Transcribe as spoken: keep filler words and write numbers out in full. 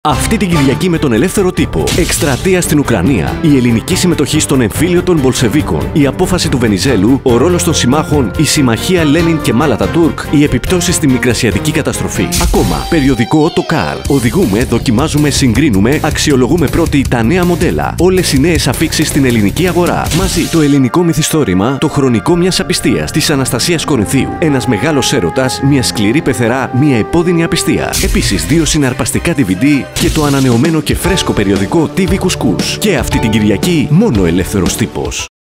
Αυτή την Κυριακή με τον Ελεύθερο Τύπο. Εκστρατεία στην Ουκρανία. Η ελληνική συμμετοχή στον εμφύλιο των Μπολσεβίκων. Η απόφαση του Βενιζέλου. Ο ρόλος των συμμάχων. Η συμμαχία Λένιν και Μάλατα Τούρκ. Οι επιπτώσεις στη μικρασιατική καταστροφή. Ακόμα. Περιοδικό το Καρ. Οδηγούμε, δοκιμάζουμε, συγκρίνουμε, αξιολογούμε πρώτοι τα νέα μοντέλα. Όλες οι νέες αφίξεις στην ελληνική αγορά. Μαζί το ελληνικό μυθιστόρημα. Το χρονικό μιας απιστίας της Αναστασίας Κορινθίου. Ένας μεγάλος έρωτας, μια σκληρή πεθερά, μια επώδυνη απιστία. Επίσης δύο συναρπαστικά ντι βι ντι. Και το ανανεωμένο και φρέσκο περιοδικό τι βι Κουσκούς. Και αυτή την Κυριακή μόνο Ελεύθερος Τύπος.